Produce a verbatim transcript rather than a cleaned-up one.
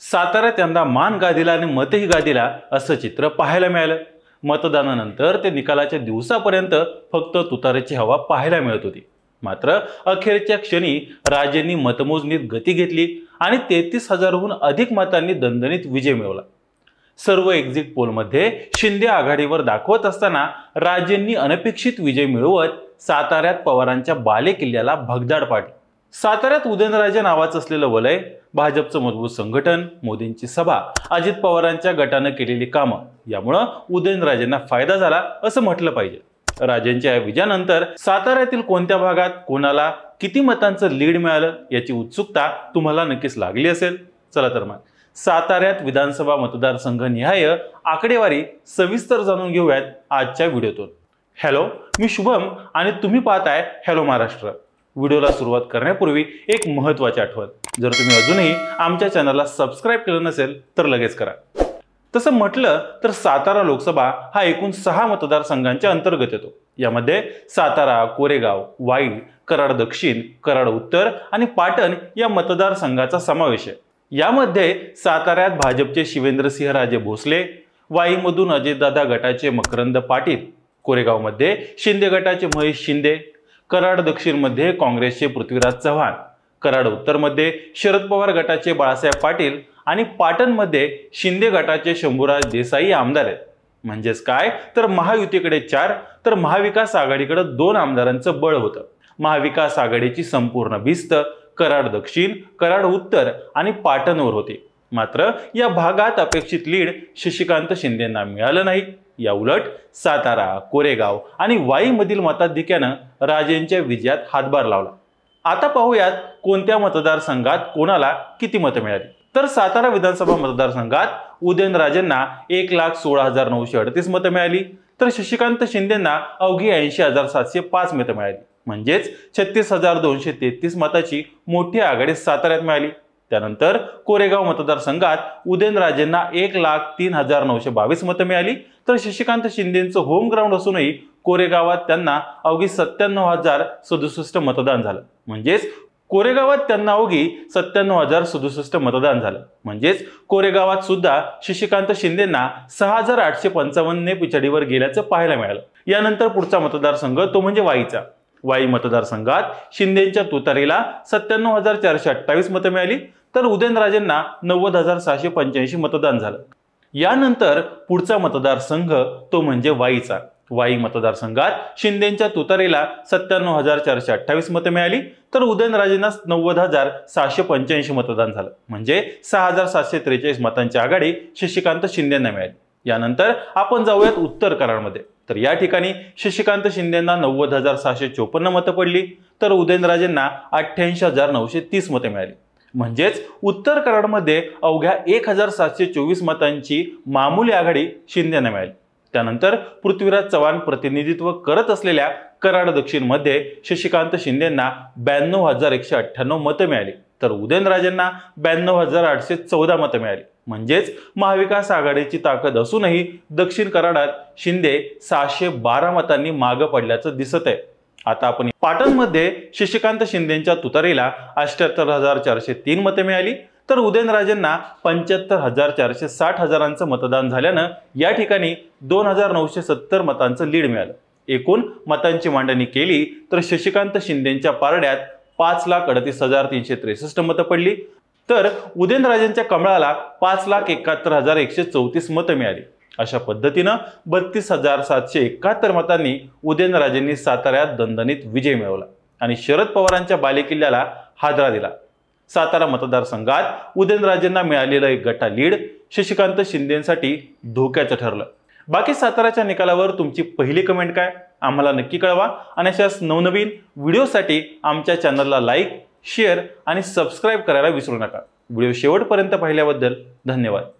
साताऱ्यात यंदा मान गादीला आणि मतही गादीला असं चित्र पाहायला मिळालं। मतदानानंतर ते निकालाच्या दिवसापर्यंत फक्त तुतारीची हवा पाहायला मिळत होती। मात्र अखेरच्या क्षणी राजेंनी मतमोजणीत गती घेतली आणि तेहतीस हजारहून अधिक मतांनी दणदणीत विजय मिळवला। सर्व एक्झिट पोलमध्ये शिंदे आघाडीवर दाखवत असताना राजेंनी अनपेक्षित विजय मिळवत साताऱ्यात पवारांच्या बालेकिल्ल्याला भगदाड पाडली। साताऱ्यात उदयनराजे नावाचं असलेलं वलय, भाजपचं मजबूत संघटन, मोदींची सभा, अजित पवारांच्या गटानं केलेली कामं यामुळे उदयनराजेंना फायदा झाला असं म्हटलं पाहिजे। राजेंच्या या विजयानंतर साताऱ्यातील कोणत्या भागात कोणाला किती मतांचं लीड मिळालं याची उत्सुकता तुम्हाला नक्कीच लागली असेल। चला तर मग साताऱ्यात विधानसभा मतदारसंघ निहाय आकडेवारी सविस्तर जाणून घेऊयात आजच्या व्हिडिओतून। हॅलो, मी शुभम आणि तुम्ही पाहताय हॅलो महाराष्ट्र। व्हिडिओला सुरुवात करण्यापूर्वी एक महत्त्वाची आठवण, जर तुम्ही अजूनही आमच्या चॅनलला सबस्क्राइब केलं नसेल तर लगेच करा। तसं म्हटलं तर सातारा लोकसभा हा एकूण सहा मतदारसंघांच्या अंतर्गत येतो। यामध्ये सातारा, कोरेगाव, वाई, कराड दक्षिण, कराड उत्तर आणि पाटण या मतदारसंघाचा समावेश आहे। यामध्ये साताऱ्यात भाजपचे शिवेंद्रसिंहराजे भोसले, वाईमधून अजितदादा गटाचे मकरंद पाटील, कोरेगावमध्ये शिंदे गटाचे महेश शिंदे, कराड दक्षिण मध्ये काँग्रेसचे पृथ्वीराज चव्हाण, कराड उत्तर मध्ये शरद पवार गटाचे बाळासाहेब पाटील आणि पाटण मध्ये शिंदे गटाचे शंभूराज देसाई आमदार आहेत। म्हणजेच काय तर महायुतीकडे चार तर महाविकास आघाडीकडे दोन आमदारांचं बळ होतं। महाविकास आघाडीची संपूर्ण भिस्त कराड दक्षिण, कराड उत्तर आणि पाटणवर होती। मात्र या भागात अपेक्षित लीड शशिकांत शिंदेंना मिळालं नाही। या उलट सातारा, कोरेगाव आणि वाई मधील मताधिक्यानं राजेंच्या विजयात हातभार लावला। आता पाहूयात कोणत्या मतदारसंघात कोणाला किती मतं मिळाली। तर सातारा विधानसभा मतदारसंघात उदयनराजेंना एक लाख सोळा हजार नऊशे अडतीस मतं मिळाली, तर शशिकांत शिंदेंना अवघी ऐंशी हजार सातशे पाच मतं मिळाली। म्हणजेच छत्तीस हजार दोनशे तेहतीस मताची मोठी आघाडी साताऱ्यात मिळाली। त्यानंतर कोरेगाव मतदारसंघात उदयनराजेंना एक लाख तीन हजार नऊशे बावीस मतं मिळाली, तर शशिकांत शिंदेंचं होम ग्राउंड असूनही कोरेगावात त्यांना अवघी सत्त्याण्णव हजार सदुसष्ट मतदान झालं। म्हणजेच कोरेगावात त्यांना अवघी सत्त्याण्णव हजार सदुसष्ट मतदान झालं। म्हणजेच कोरेगावात सुद्धा शशिकांत शिंदेंना सहा हजार आठशे पंचावन्न पिछाडीवर गेल्याचं पाहायला मिळालं। यानंतर पुढचा मतदारसंघ तो म्हणजे वाईचा। वाई मतदारसंघात शिंदेंच्या तुतारीला सत्त्याण्णव हजार चारशे अठ्ठावीस मतं मिळाली, तर उदयनराजेंना नव्वद हजार सहाशे पंच्याऐंशी मतदान झालं। यानंतर पुढचा मतदारसंघ तो म्हणजे वाईचा। वाई मतदारसंघात शिंदेंच्या तुतारीला सत्त्याण्णव हजार चारशे अठ्ठावीस मतं मिळाली, तर उदयनराजेंना नव्वद हजार सहाशे पंच्याऐंशी मतदान झालं। म्हणजे सहा हजार सातशे त्रेचाळीस मतांची आघाडी शशिकांत शिंदेंना मिळाली। यानंतर आपण जाऊयात उत्तर कराडमध्ये। तर या ठिकाणी शशिकांत शिंदेंना नव्वद हजार सहाशे चोपन्न मतं पडली, तर उदयनराजेंना अठ्ठ्याऐंशी हजार नऊशे तीस मतं मिळाली। म्हणजेच उत्तर कराडमध्ये अवघ्या एक हजार सातशे चोवीस मतांची मामूली आघाडी शिंदेंना मिळाली। त्यानंतर पृथ्वीराज चव्हाण प्रतिनिधित्व करत असलेल्या कराड दक्षिण मध्ये शशिकांत शिंदेंना ब्याण्णव हजार एकशे अठ्ठ्याण्णव मतं मिळाली, तर उदयनराजेंना ब्याण्णव हजार आठशे चौदा मतं मिळाली। म्हणजेच महाविकास आघाडीची ताकद असूनही दक्षिण कराडात शिंदे सहाशे बारा मतांनी मागे पडल्याचं दिसत आहे। आता आपण पाटणमध्ये शशिकांत शिंदेंच्या तुतारीला अठ्ठ्याहत्तर हजार चारशे तीन मतं मिळाली, तर उदयनराजेंना पंच्याहत्तर हजार चारशे साठ हजारांचं मतदान झाल्यानं या ठिकाणी दोन हजार नऊशे सत्तर मतांचं लीड मिळालं। एकूण मतांची मांडणी केली तर शशिकांत शिंदेंच्या पारड्यात पाच लाख अडतीस हजार तीनशे त्रेसष्ट मतं पडली, तर उदयनराजेंच्या कमळाला पाच लाख एकाहत्तर हजार एकशे चौतीस मतं मिळाली। अशा पद्धतीनं बत्तीस हजार सातशे एकाहत्तर मतांनी उदयनराजेंनी साताऱ्यात दणदणीत विजय मिळवला आणि शरद पवारांच्या बालेकिल्ल्याला हादरा दिला। सातारा मतदारसंघात उदयनराजेंना मिळालेलं एक गटा लीड शशिकांत शिंदेंसाठी धोक्याचं ठरलं। बाकी साताराच्या निकालावर तुमची पहिली कमेंट काय आम्हाला नक्की कळवा आणि अशाच नवनवीन व्हिडिओसाठी आमच्या चॅनलला लाईक, शेअर आणि सबस्क्राइब करायला विसरू नका। व्हिडिओ शेवटपर्यंत पाहिल्याबद्दल धन्यवाद।